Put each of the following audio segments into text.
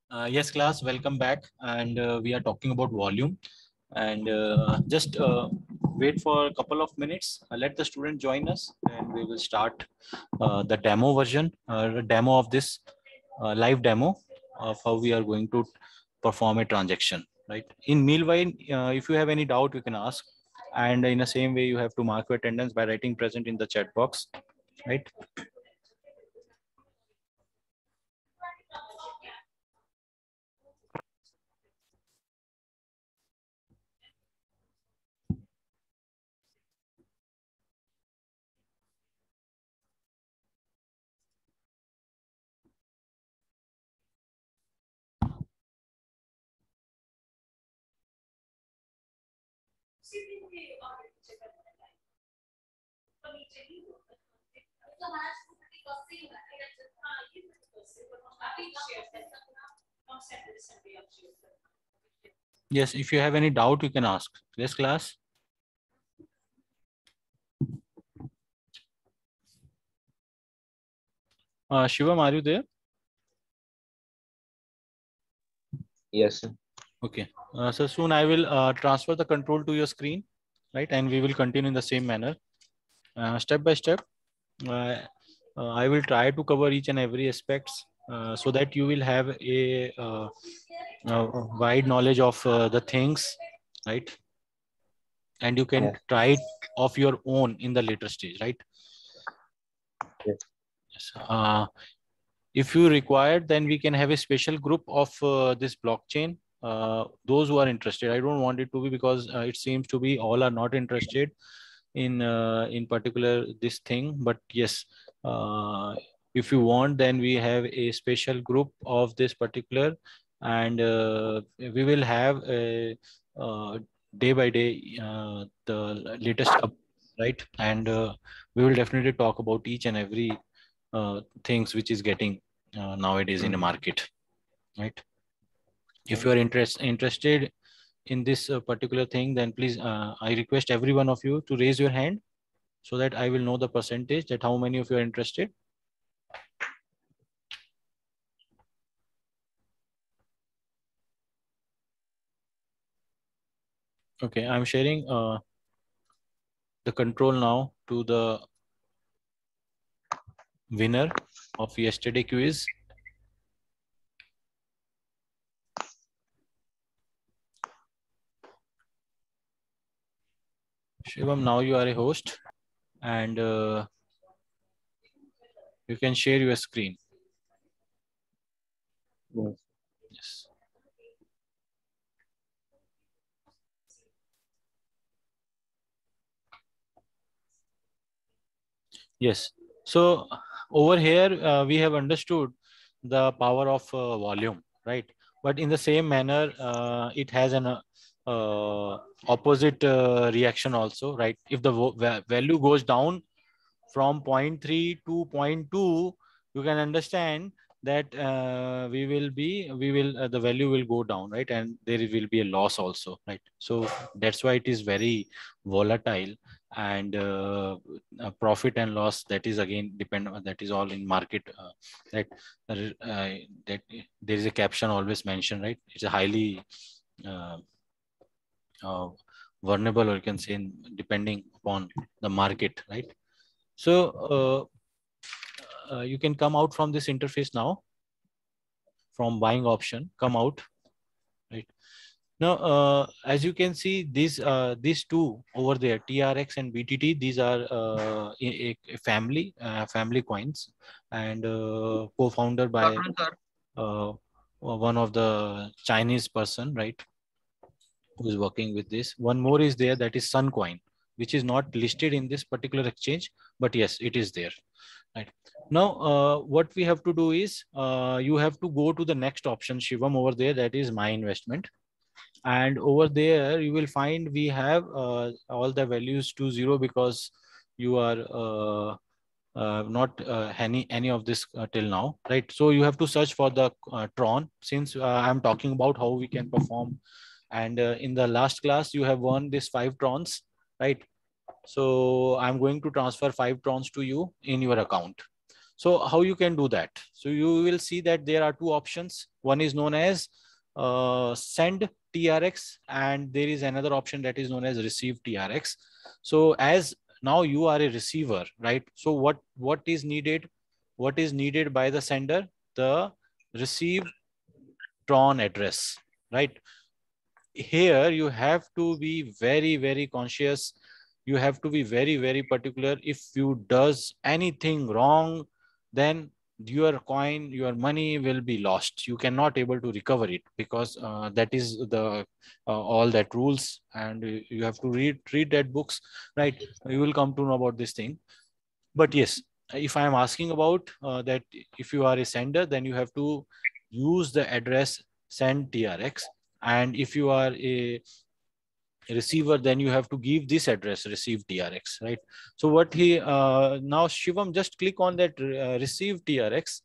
Yes, class, welcome back. And we are talking about volume. And just wait for a couple of minutes. Let the student join us, and we will start the demo version, demo of this live demo of how we are going to perform a transaction. Right. In meanwhile, if you have any doubt, you can ask. And in the same way, you have to mark your attendance by writing present in the chat box. Right. Yes, if you have any doubt, you can ask. Yes, class. Shivam, are you there? Yes, sir. Okay. So soon I will transfer the control to your screen, right? And we will continue in the same manner. Step by step, uh, I will try to cover each and every aspects so that you will have a wide knowledge of the things, right? And you can Yes, try it of your own in the later stage, right? yes. Yes. If you require, then we can have a special group of this blockchain. Those who are interested. I don't want it to be because it seems to be all are not interested in particular this thing. But yes, if you want, then we have a special group of this particular, and we will have a day by day the latest up, right? And we will definitely talk about each and every things which is getting nowadays in the market, right? If you are interested in this particular thing, then please, I request every one of you to raise your hand so that I will know the percentage that how many of you are interested. Okay, I'm sharing the control now to the winner of yesterday quiz. Shivam, now you are a host, and you can share your screen. Yes. Yes. Yes. So over here, we have understood the power of volume, right? But in the same manner, it has an opposite reaction also, right? If the value goes down from 0.3 to 0.2, you can understand that the value will go down, right? And there will be a loss also, right? So that's why it is very volatile, and profit and loss, that is again depend on, that is all in market, that that there is a caption always mentioned, right? It's a highly uh, uh, vulnerable, or you can say depending upon the market, right? So you can come out from this interface now, from buying option, come out, right? Now, as you can see, these two over there, TRX and BTT, these are a family coins, and co-founder by one of the Chinese person, right, who is working with this. One more is there, that is Suncoin, which is not listed in this particular exchange, but yes, it is there. Right. Now, what we have to do is you have to go to the next option, Shivam, over there, that is my investment. And over there, you will find we have all the values to zero because you are not any of this till now, right? So you have to search for the Tron, since I'm talking about how we can perform. And in the last class, you have won this 5 Trons, right? So I'm going to transfer 5 Trons to you in your account. So how you can do that? So you will see that there are two options. One is known as send TRX, and there is another option that is known as receive TRX. So as now you are a receiver, right? So what is needed? What is needed by the sender? The receive Tron address, right? Here you have to be very conscious. You have to be very particular. If you does anything wrong, then your coin, your money will be lost. You cannot able to recover it, because that is the all that rules, and you have to read that books, right? You will come to know about this thing. But yes, if I am asking about that, if you are a sender, then you have to use the address send TRX. And if you are a receiver, then you have to give this address receive TRX, right? So what he now Shivam, just click on that receive TRX.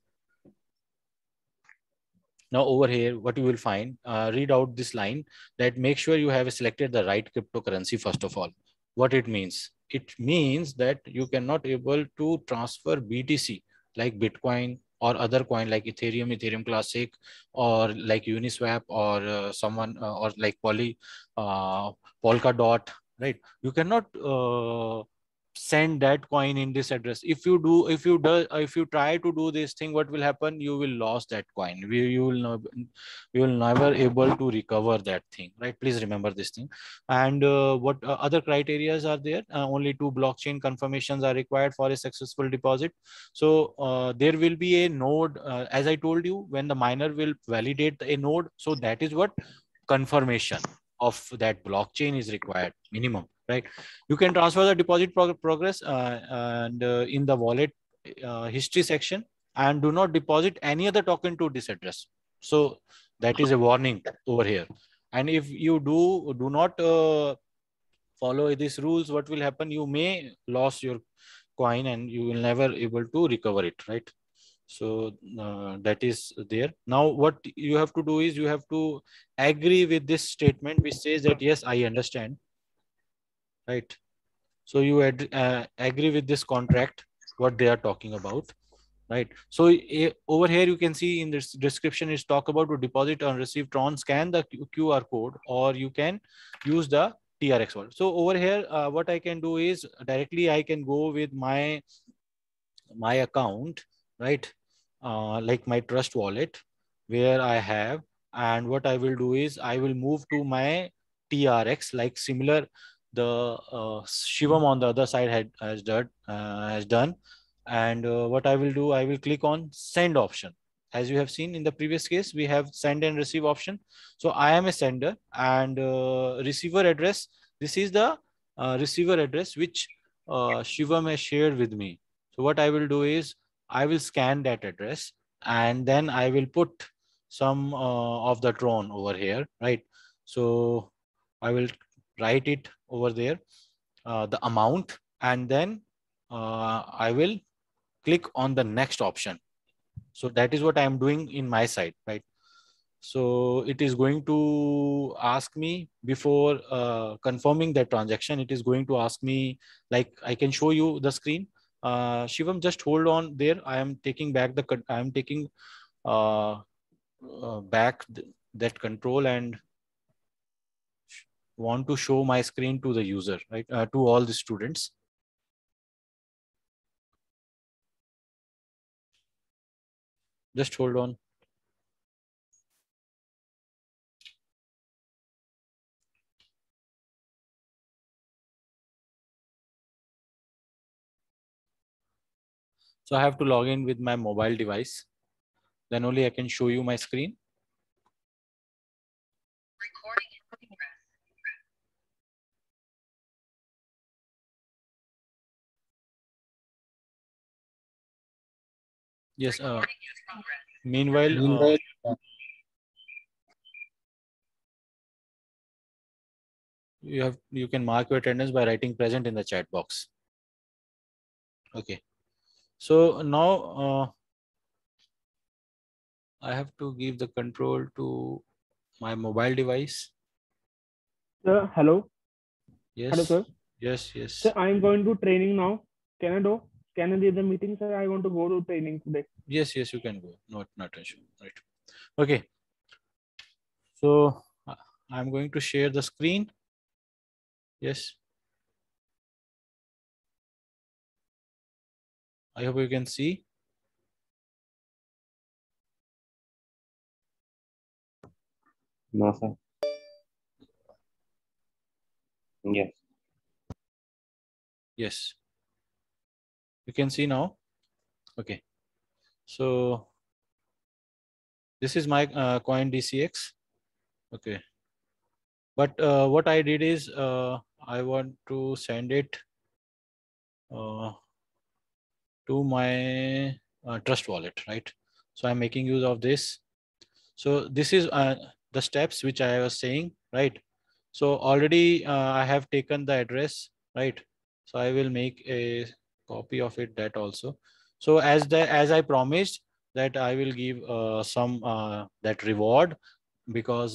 Now over here, what you will find, read out this line, that make sure you have selected the right cryptocurrency first of all. What it means? It means that you cannot able to transfer BTC like Bitcoin or other coin like Ethereum, Ethereum Classic, or like Uniswap, or someone or like Polkadot, right? You cannot send that coin in this address. If you do, if you try to do this thing, what will happen? You will lose that coin. You will know, you will never able to recover that thing, right? Please remember this thing. And what other criterias are there? Only 2 blockchain confirmations are required for a successful deposit. So there will be a node, as I told you, when the miner will validate a node, so that is what confirmation of that blockchain is required minimum, right? You can transfer the deposit progress and in the wallet history section, and do not deposit any other token to this address. So that is a warning over here. And if you do not follow these rules, what will happen? You may lose your coin and you will never able to recover it, right? So that is there. Now what you have to do is you have to agree with this statement which says that yes, I understand, right? So you agree with this contract, what they are talking about, right? So over here you can see in this description is talk about to deposit and receive Tron, scan the QR code, or you can use the TRX wallet. So over here, what I can do is directly I can go with my account, right? Like my trust wallet, where I have, and what I will do is I will move to my TRX, like similar the Shivam on the other side has done. And what I will do, I will click on send option. As you have seen in the previous case, we have send and receive option. So I am a sender, and receiver address. This is the receiver address which Shivam has shared with me. So what I will do is I will scan that address, and then I will put some of the Tron over here, right? So I will write it over there, the amount, and then I will click on the next option. So that is what I am doing in my side, right? So it is going to ask me before confirming that transaction. It is going to ask me, like I can show you the screen. Shivam, just hold on there. I am taking back I am taking uh, back that control and want to show my screen to the user, right? To all the students. Just hold on. So I have to log in with my mobile device. Then only I can show you my screen. Yes. Meanwhile, you can mark your attendance by writing present in the chat box. Okay. So now I have to give the control to my mobile device. Sir, hello. Yes. Hello, sir. Yes. Yes. Sir, I am going to training now. Can I do? Can I leave the meeting, sir? I want to go to training today. Yes, you can go. Not an issue. Right. Okay. So I'm going to share the screen. Yes. I hope you can see. No, sir. Yes. Yes. You can see now. Okay. So this is my coin DCX. Okay. But what I did is I want to send it to my trust wallet, right? So I'm making use of this. So this is the steps which I was saying, right? So already I have taken the address, right? So I will make a copy of it, that also. So as I promised that I will give some that reward, because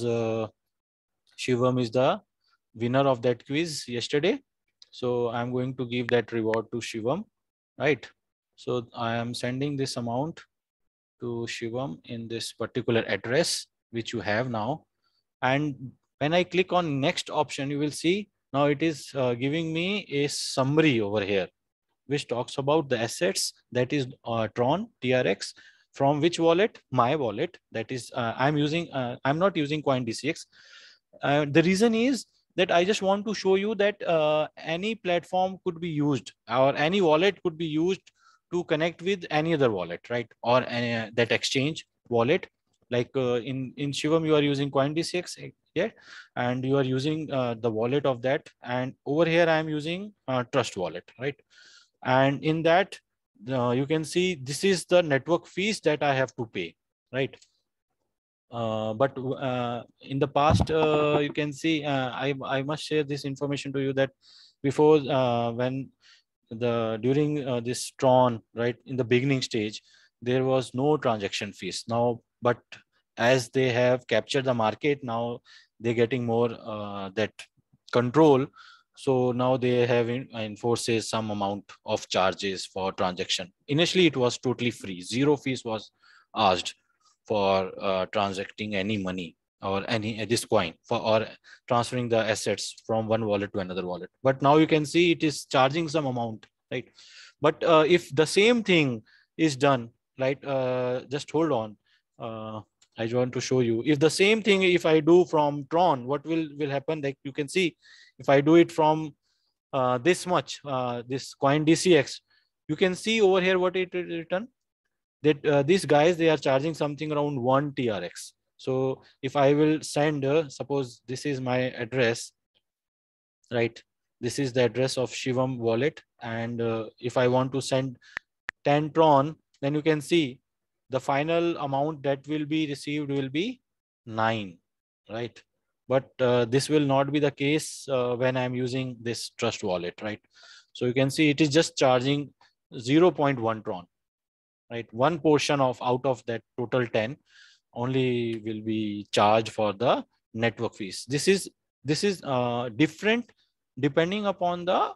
Shivam is the winner of that quiz yesterday. So I'm going to give that reward to Shivam, right? So I am sending this amount to Shivam in this particular address, which you have now. And when I click on next option, you will see now it is giving me a summary over here, which talks about the assets, that is Tron TRX, from which wallet? My wallet. That is I'm not using CoinDCX. The reason is that I just want to show you that any platform could be used, or any wallet could be used to connect with any other wallet, right? Or that exchange wallet. Like in Shivam, you are using CoinDCX, yeah, and you are using the wallet of that. And over here, I am using Trust Wallet, right? And in that, you can see this is the network fees that I have to pay, right? But in the past, you can see, I must share this information to you that before, when during this Tron, right, in the beginning stage, there was no transaction fees. Now, but as they have captured the market, now they're getting more that control. So now they have enforces some amount of charges for transaction. Initially, it was totally free. Zero fees was asked for transacting any money or any this coin for, or transferring the assets from one wallet to another wallet. But now you can see it is charging some amount, right? But if the same thing is done, right, just hold on, I want to show you. If the same thing, if I do from Tron, what will happen? Like you can see, if I do it from this much, this coin DCX, you can see over here what it return. That these guys, they are charging something around 1 TRX. So if I will send, suppose this is my address, right? This is the address of Shivam wallet. And if I want to send 10 Tron, then you can see the final amount that will be received will be 9, right? But this will not be the case when I'm using this Trust Wallet, right? So you can see it is just charging 0.1 Tron, right? One portion of out of that total 10 only will be charged for the network fees. This is different depending upon the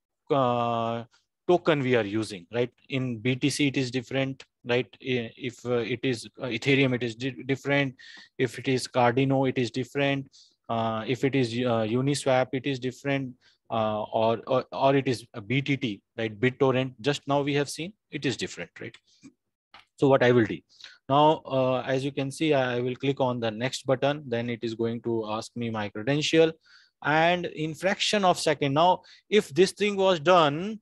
token we are using, right? In BTC it is different, right? If it is Ethereum, it is different. If it is Cardano, it is different. If it is Uniswap, it is different. Or it is a BTT, right? BitTorrent, just now we have seen it is different, right? So what I will do now, as you can see, I will click on the next button. Then it is going to ask me my credential, and in fraction of second. Now, if this thing was done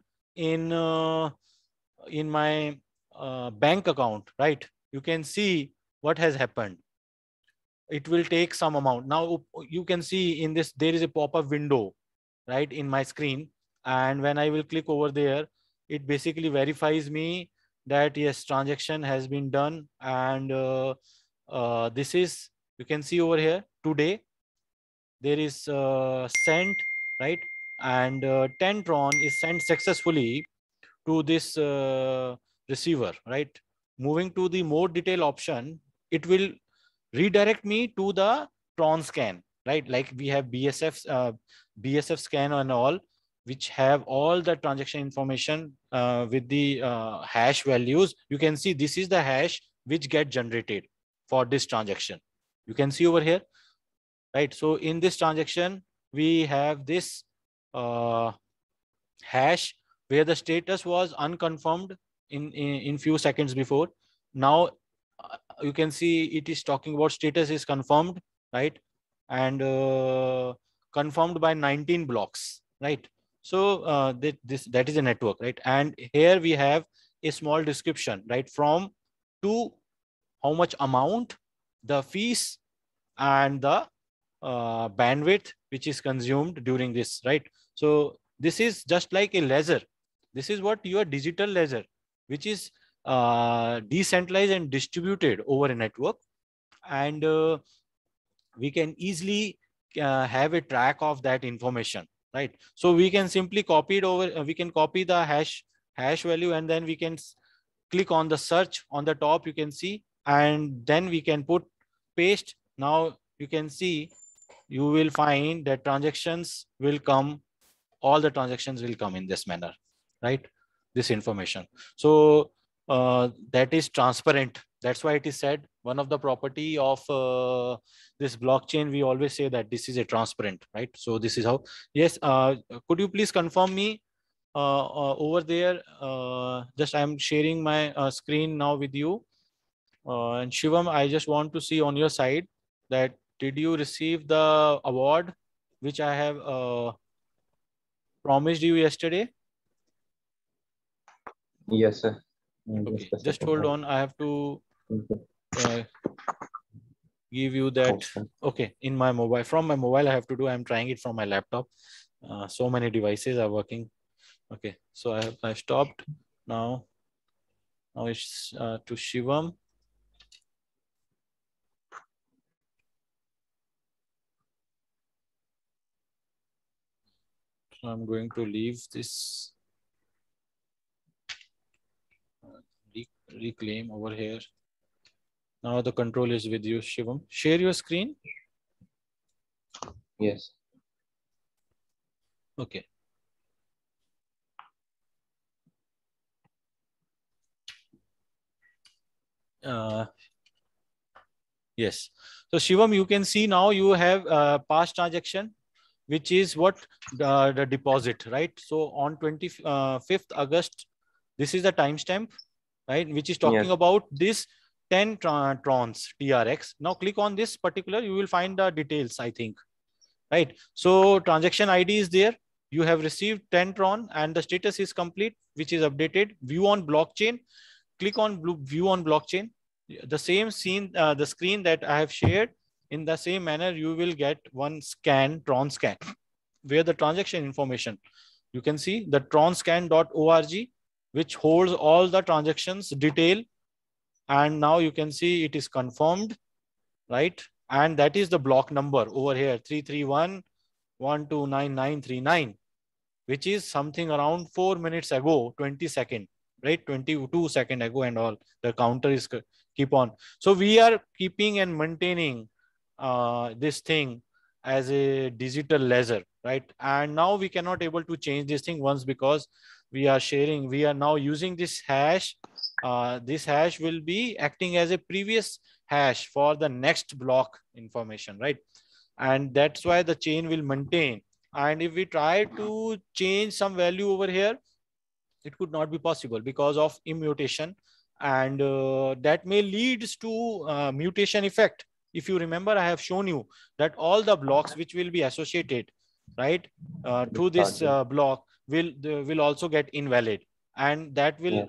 in my bank account, right? You can see what has happened. It will take some amount. Now you can see in this there is a pop-up window, right, in my screen. And when I will click over there, it basically verifies me that yes, transaction has been done. And this is, you can see over here, today there is sent, right? And 10 Tron is sent successfully to this receiver, right? Moving to the more detail option, it will redirect me to the Tron scan, right? Like we have BSF scan and all. which have all the transaction information with the hash values. You can see this is the hash which get generated for this transaction. You can see over here, right? So in this transaction, we have this hash where the status was unconfirmed in few seconds before. Now you can see it is talking about status is confirmed, right? And confirmed by 19 blocks, right? So that is a network, right? And here we have a small description, right? From to how much amount, the fees, and the bandwidth which is consumed during this, right? So this is just like a ledger. This is what your digital ledger, which is decentralized and distributed over a network, and we can easily have a track of that information, right? So we can simply copy it over. We can copy the hash value, and then we can click on the search on the top. You can see, and then we can put paste. Now you can see, you will find that transactions will come. All the transactions will come in this manner, right? This information. So that is transparent. That's why it is said one of the property of this blockchain. We always say that this is a transparent, right? So this is how. Yes. Could you please confirm me over there? Just I'm sharing my screen now with you. And Shivam, I just want to see on your side that did you receive the award which I have promised you yesterday? Yes, sir. Okay, just hold on. I have to give you that. Okay, in my mobile, from my mobile, I have to do. I'm trying it from my laptop. So many devices are working. Okay, so I stopped now. Now it's to Shivam. So I'm going to leave this reclaim over here. Now the control is with you, Shivam. Share your screen. Yes. Okay. Yes. So Shivam, you can see now you have past transaction, which is what the deposit, right? So on 25th August, this is the timestamp, right? Which is talking about this 10 trons TRX. Now click on this particular, you will find the details, I think, right? So transaction ID is there. You have received 10 tron and the status is complete, which is updated. View on blockchain. Click on view on blockchain. The same scene, the screen that I have shared, in the same manner, you will get one scan, tron scan, where the transaction information, you can see the tronscan.org, which holds all the transactions detail. And now you can see it is confirmed, right? And that is the block number over here, 331129939, which is something around 4 minutes ago, 20 seconds, right? 22 seconds ago, and all the counter is keep on. So we are keeping and maintaining this thing as a digital ledger, right? And now we cannot able to change this thing once, because we are sharing, we are now using this hash. This hash will be acting as a previous hash for the next block information, right? And that's why the chain will maintain. And if we try to change some value over here, it could not be possible because of immutation, and that may leads to mutation effect. If you remember, I have shown you that all the blocks which will be associated, right, to this block will also get invalid, and that will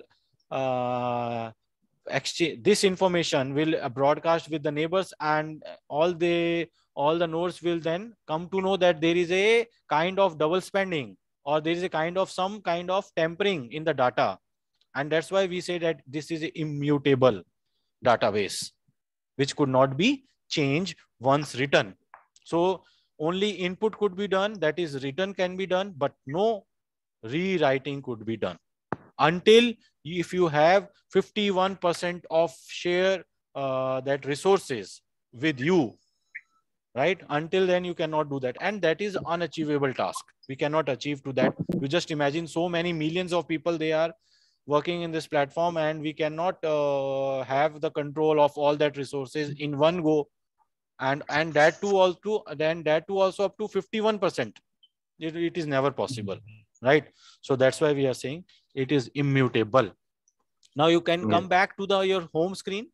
exchange this information will broadcast with the neighbors, and all the nodes will then come to know that there is a kind of double spending, or there is a kind of some kind of tampering in the data. And that's why we say that this is an immutable database, which could not be changed once written. So only input could be done, that is written can be done, but no rewriting could be done until if you have 51% of share that resources with you, right? Until then you cannot do that, and that is unachievable task. We cannot achieve to that. You just imagine so many millions of people, they are working in this platform, and we cannot have the control of all that resources in one go, and that too also up to 51%. It is never possible, right? So that's why we are saying it is immutable. Now you can come back to your home screen.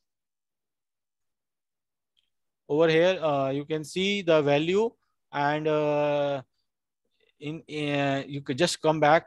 Over here, you can see the value, and you could just come back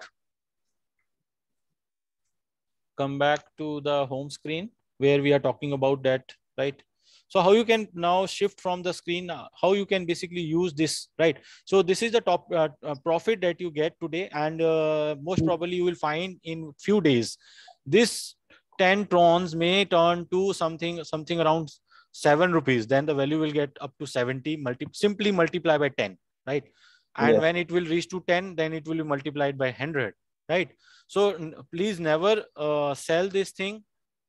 to the home screen where we are talking about that, right? So how you can now shift from the screen, how you can basically use this, right? So this is the top profit that you get today, and most probably you will find in few days this 10 trons may turn to something around 7 rupees. Then the value will get up to 70, simply multiply by 10, right? And when it will reach to 10, then it will be multiplied by 100, right? So please never sell this thing.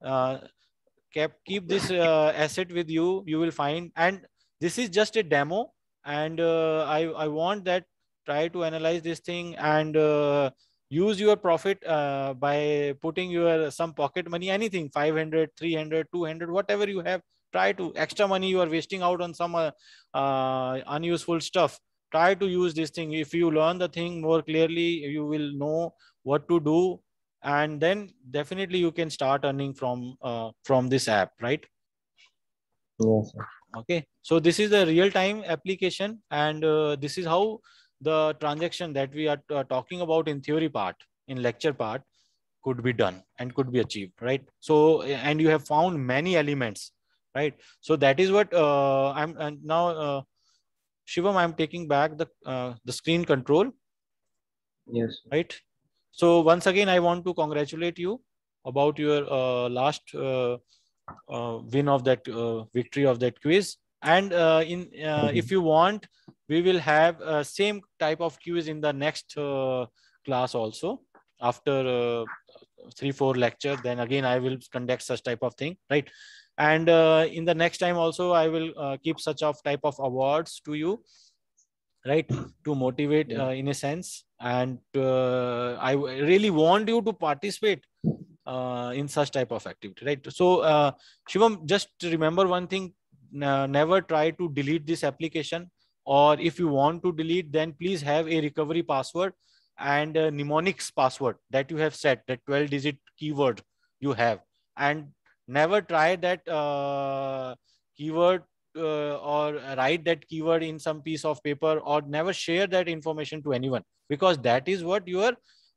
Keep this asset with you. You will find, and this is just a demo. And I want that try to analyze this thing and use your profit by putting your some pocket money, anything, 500, 300, 200, whatever you have. Try to extra money you are wasting out on some unuseful stuff. Try to use this thing. If you learn the thing more clearly, you will know what to do, and then definitely you can start earning from this app, right? Yes, sir. Okay, so this is the real-time application, and this is how the transaction that we are talking about in theory part, in lecture part, could be done and could be achieved, right? So, and you have found many elements, right? So that is what I'm now Shivam, I'm taking back the screen control. Yes, sir. Right. So once again, I want to congratulate you about your last win of that victory of that quiz. And if you want, we will have same type of quiz in the next class also. After 3-4 lecture, then again I will conduct such type of thing, right? And in the next time also, I will keep such of type of awards to you, right, to motivate in a sense. And I really want you to participate in such type of activity, right? So Shivam, just remember one thing, never try to delete this application, or if you want to delete, then please have a recovery password and a mnemonics password that you have set, that 12-digit keyword you have, and never try that keyword or write that keyword in some piece of paper, or never share that information to anyone, because that is what your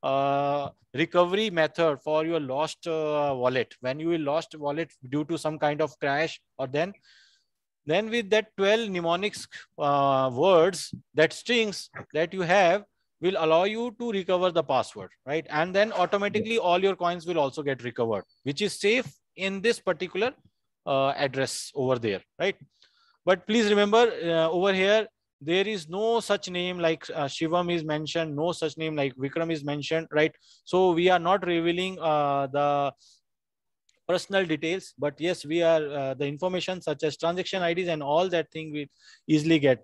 recovery method for your lost wallet. When you will lost wallet due to some kind of crash, or then with that 12 mnemonics words, that strings that you have will allow you to recover the password, right? And then automatically all your coins will also get recovered, which is safe in this particular address over there, right? But please remember, over here, there is no such name like Shivam is mentioned, no such name like Vikram is mentioned, right? So we are not revealing the personal details, but yes, we are the information such as transaction IDs and all that thing will easily get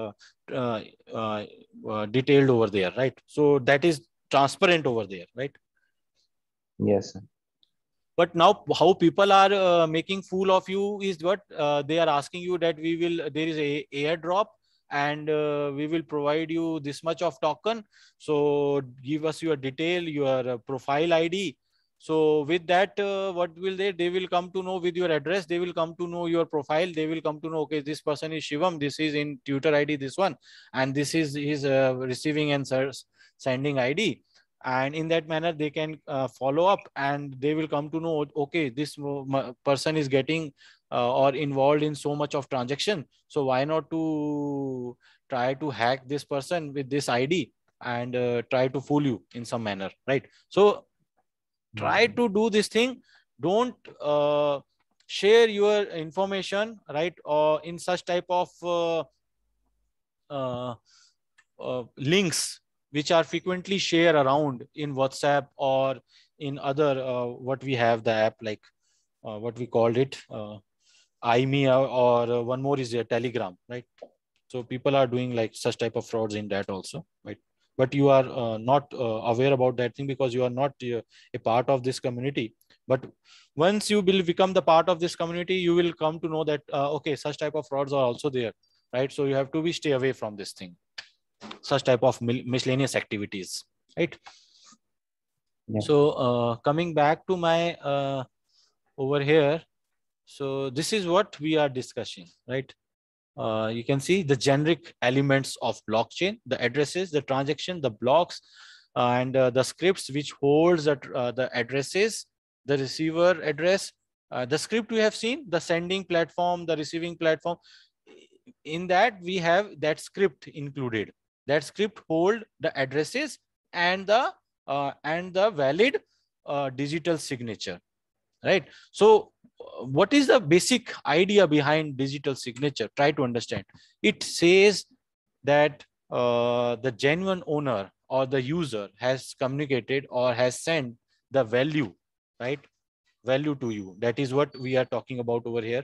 detailed over there, right? So that is transparent over there, right? Yes, sir. But now how people are making fool of you is what they are asking you, that there is a airdrop, and we will provide you this much of token. So give us your detail, your profile ID. So with that, what will they will come to know with your address, they will come to know your profile, they will come to know, okay, this person is Shivam, this is in tutor ID, this one, and this is his receiving and sending ID. And in that manner, they can follow up, and they will come to know, okay, this person is getting or involved in so much of transaction. So why not to try to hack this person with this ID and try to fool you in some manner, right? So try to do this thing. Don't share your information, right, or in such type of links which are frequently shared around in WhatsApp or in other what we have the app, like what we called it, IME or one more is Telegram, right? So people are doing like such type of frauds in that also, right? But you are not aware about that thing because you are not a part of this community. But once you will become the part of this community, you will come to know that okay, such type of frauds are also there, right? So you have to stay away from this thing, such type of miscellaneous activities, right? Yeah. So coming back to my over here, so this is what we are discussing, right? You can see the generic elements of blockchain, the addresses, the transaction, the blocks, and the scripts which holds the addresses, the receiver address, the script we have seen, the sending platform, the receiving platform. In that we have that script included. That script hold the addresses and the valid digital signature, right? So what is the basic idea behind digital signature? Try to understand. It says that the genuine owner or the user has communicated or has sent the value, right? Value to you. That is what we are talking about over here.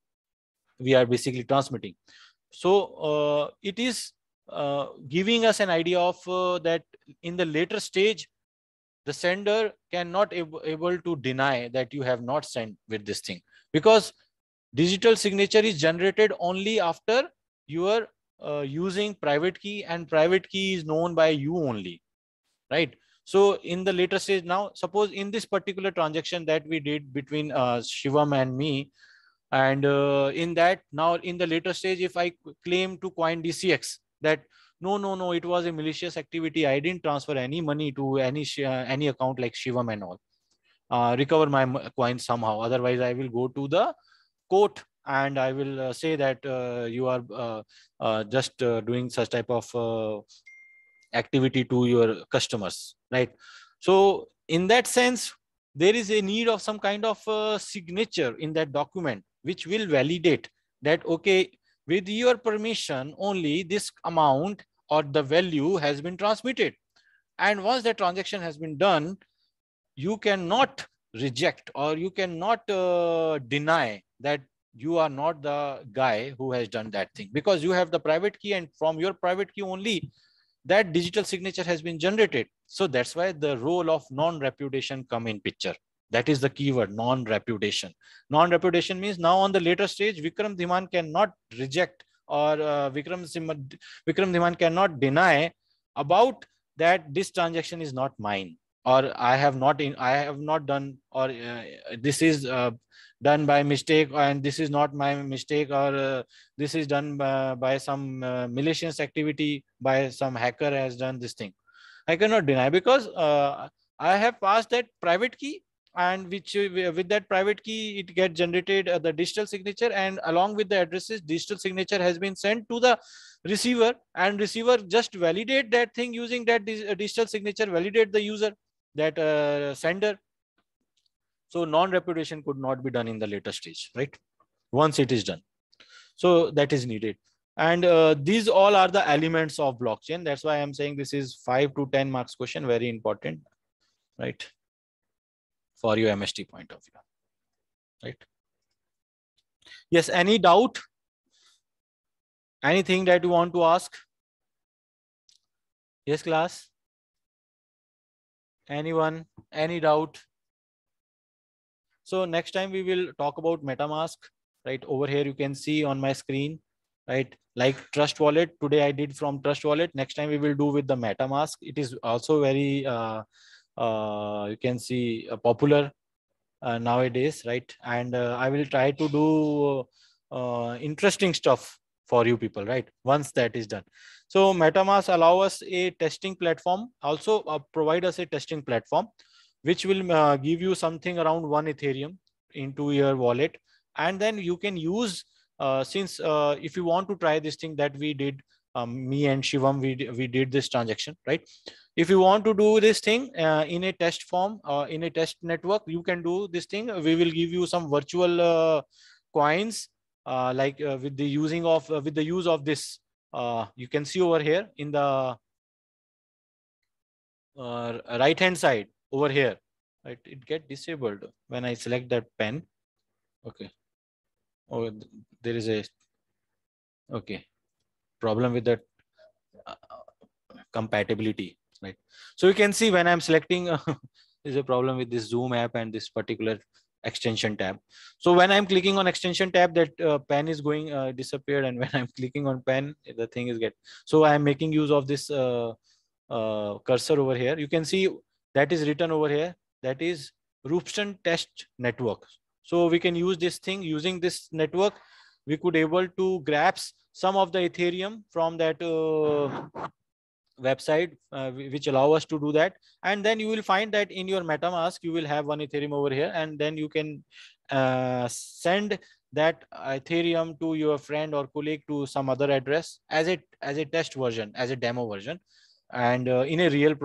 We are basically transmitting. So it is giving us an idea of that in the later stage, the sender cannot able to deny that you have not sent with this thing, because digital signature is generated only after you are using private key, and private key is known by you only, right? So in the later stage, now suppose in this particular transaction that we did between Shivam and me, and in that, now in the later stage, if I claim to Coin DCX that no, it was a malicious activity, I didn't transfer any money to any account like Shivam and all, recover my coin somehow, otherwise I will go to the court and I will say that you are just doing such type of activity to your customers, right? So in that sense, there is a need of some kind of signature in that document which will validate that okay, with your permission only this amount or the value has been transmitted. And once the transaction has been done, you cannot reject or you cannot deny that you are not the guy who has done that thing, because you have the private key, and from your private key only that digital signature has been generated. So that's why the role of non-repudiation come in picture. That is the keyword, non-repudiation. Non-repudiation means now on the later stage, Vikram Dhiman cannot reject or Vikram Dhiman cannot deny about that this transaction is not mine, or I have not done, or this is done by mistake, and this is not my mistake, or this is done by some malicious activity, by some hacker has done this thing. I cannot deny because I have passed that private key, and which with that private key it gets generated the digital signature, and along with the addresses, digital signature has been sent to the receiver, and receiver just validate that thing using that digital signature, validate the user, that sender. So non-repudiation could not be done in the later stage, right? Once it is done. So that is needed. And these all are the elements of blockchain. That's why I'm saying this is 5 to 10 marks question, very important, right? For your MST point of view, right? Yes, any doubt? Anything that you want to ask? Yes, class? Anyone? Any doubt? So next time we will talk about MetaMask, right? Over here you can see on my screen, right? Like Trust Wallet. Today I did from Trust Wallet. Next time we will do with the MetaMask. It is also very, you can see popular nowadays, right? And I will try to do interesting stuff for you people, right? Once that is done. So MetaMask allow us a testing platform, also provide us a testing platform, which will give you something around 1 Ethereum into your wallet. And then you can use, since if you want to try this thing that we did, me and Shivam, we did this transaction, right? If you want to do this thing in a test form, in a test network, you can do this thing. We will give you some virtual coins, like with the use of this. You can see over here in the right hand side over here, right? It get disabled when I select that pen. Okay. Oh, there is a problem with the compatibility, right? So you can see when I'm selecting, there's a problem with this Zoom app and this particular extension tab. So when I'm clicking on extension tab, that pen is going disappeared, and when I'm clicking on pen, the thing is get. So I'm making use of this cursor over here. You can see that is written over here. That is Roopston Test Network. So we can use this thing. Using this network, we could able to grasp some of the Ethereum from that website, which allow us to do that. And then you will find that in your MetaMask, you will have one Ethereum over here, and then you can send that Ethereum to your friend or colleague to some other address as a test version, as a demo version, and in a real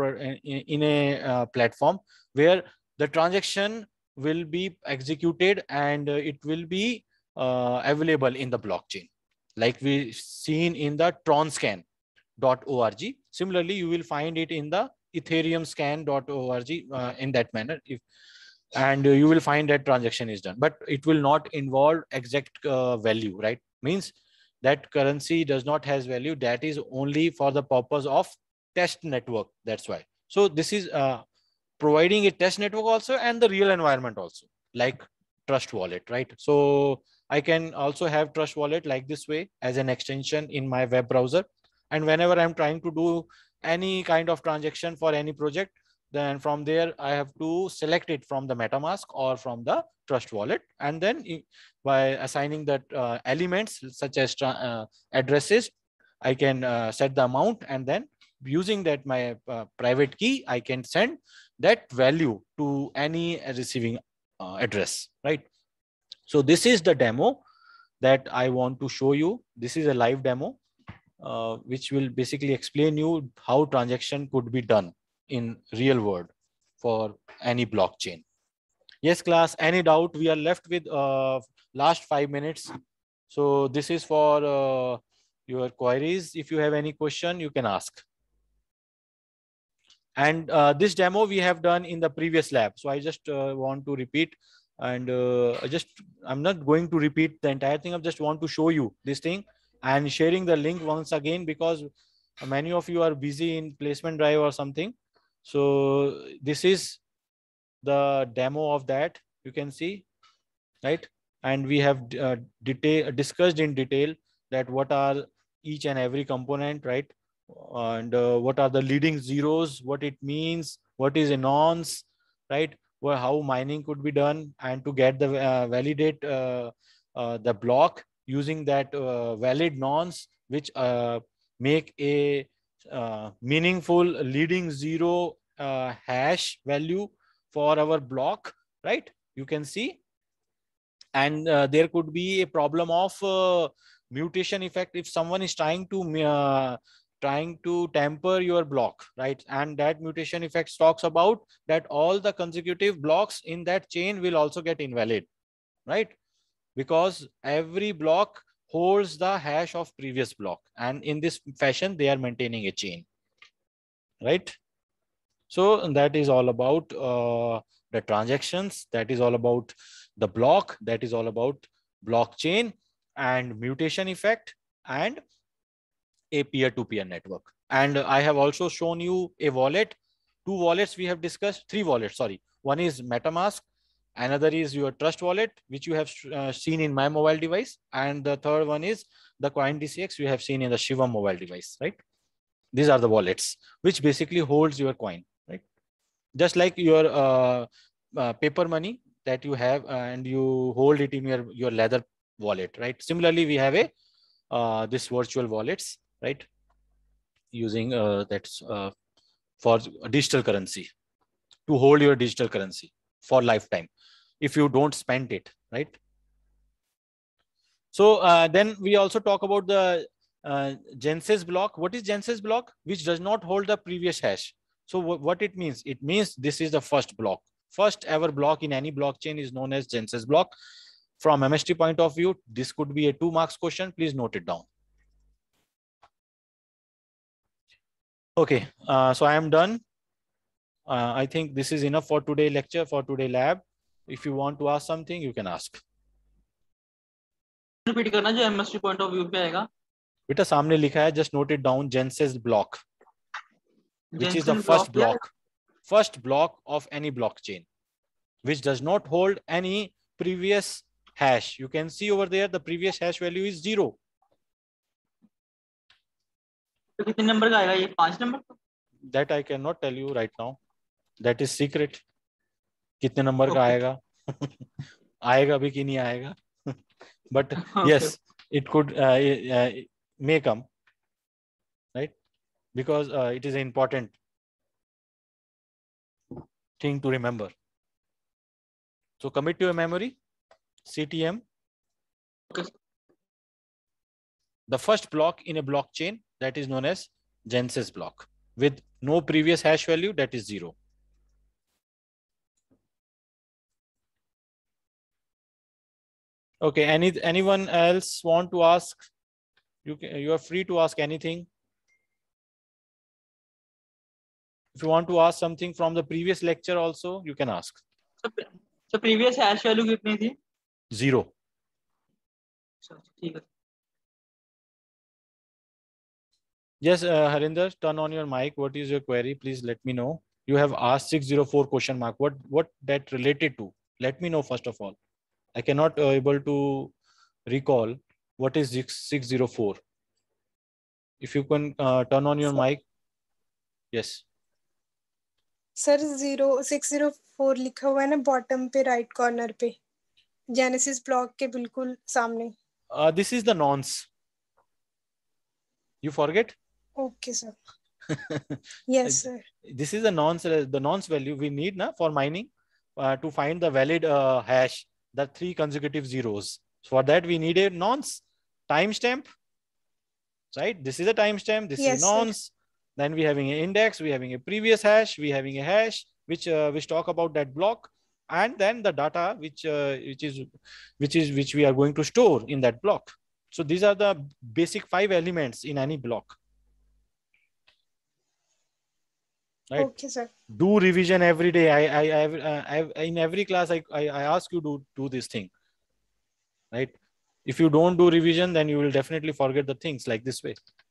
platform where the transaction will be executed, and it will be available in the blockchain, like we seen in the tronscan.org. Similarly, you will find it in the ethereumscan.org in that manner. And you will find that transaction is done, but it will not involve exact value, right? Means that currency does not has value. That is only for the purpose of test network. That's why. So this is providing a test network also, and the real environment also, like Trust Wallet, right? So I can also have Trust Wallet like this way as an extension in my web browser. And whenever I'm trying to do any kind of transaction for any project, then from there I have to select it from the MetaMask or from the Trust Wallet. And then by assigning that elements such as addresses, I can set the amount, and then using that my private key, I can send that value to any receiving address, right? So this is the demo that I want to show you. This is a live demo, which will basically explain you how transaction could be done in real world for any blockchain. Yes, class, any doubt? We are left with last 5 minutes. So this is for your queries. If you have any question, you can ask. And this demo we have done in the previous lab. So I just want to repeat, and I'm not going to repeat the entire thing. I just want to show you this thing and sharing the link once again, because many of you are busy in placement drive or something. So this is the demo of that, you can see, right? And we have discussed in detail that what are each and every component, right? And what are the leading zeros, what it means, what is a nonce, right? Well, how mining could be done, and to get the validate the block using that valid nonce, which make a meaningful leading zero hash value for our block, right? You can see. And there could be a problem of mutation effect if someone is trying to tamper your block, right? And that mutation effect talks about that all the consecutive blocks in that chain will also get invalid, right? Because every block holds the hash of previous block, and in this fashion they are maintaining a chain, right? So that is all about the transactions. That is all about the block. That is all about blockchain and mutation effect and a peer-to-peer network. And I have also shown you a wallet. 2 wallets we have discussed. 3 wallets, sorry. One is MetaMask. Another is your Trust Wallet, which you have seen in my mobile device. And the third one is the CoinDCX you have seen in the Shiva mobile device, right? These are the wallets which basically holds your coin, right? Just like your paper money that you have and you hold it in your leather wallet, right? Similarly, we have a this virtual wallets, right? Using that's for digital currency, to hold your digital currency for lifetime if you don't spend it, right? So then we also talk about the Genesis block. What is Genesis block? Which does not hold the previous hash. So what it means? It means this is the first block. First ever block in any blockchain is known as Genesis block. From MST point of view, this could be a 2 marks question. Please note it down. Okay, so I am done. I think this is enough for today lecture, for today lab. If you want to ask something, you can ask. Repeat करना जो MST point of view पे आएगा। बेटा सामने लिखा है, just note it down, Jensen's block, which is the first block of any blockchain, which does not hold any previous hash. You can see over there the previous hash value is 0. तो कितने number का आएगा ये? 5 number का? That I cannot tell you right now. That is secret. कितने number का आएगा आएगा भी कि नहीं आएगा but yes, it could may come, right? Because it is an important thing to remember. So commit to your memory, CTM. Okay. The first block in a blockchain, that is known as Jensen's block, with no previous hash value, that is 0. Okay, anyone else want to ask? You are free to ask anything. If you want to ask something from the previous lecture also, you can ask. So previous hash value कितनी थी? 0. ठीक है. Yes, Harinder, turn on your mic. What is your query? Please let me know. You have asked 604 question mark. What that related to? Let me know first of all. I cannot able to recall what is 604. If you can turn on your mic. Yes. Sir 0604 लिखा हुआ है ना bottom पे right corner पे, genesis block के बिल्कुल सामने. This is the nonce. You forget? Okay, sir. Yes, sir. This is the nonce value we need for mining to find the valid hash, the 3 consecutive zeros. For that we need a nonce timestamp, right? This is a timestamp. This is nonce. Then we having an index. We having a previous hash. We having a hash which talk about that block, and then the data which we are going to store in that block. So these are the basic 5 elements in any block. Right? Okay, sir. Do revision every day. I in every class I ask you to do this thing. Right? If you don't do revision, then you will definitely forget the things like this way.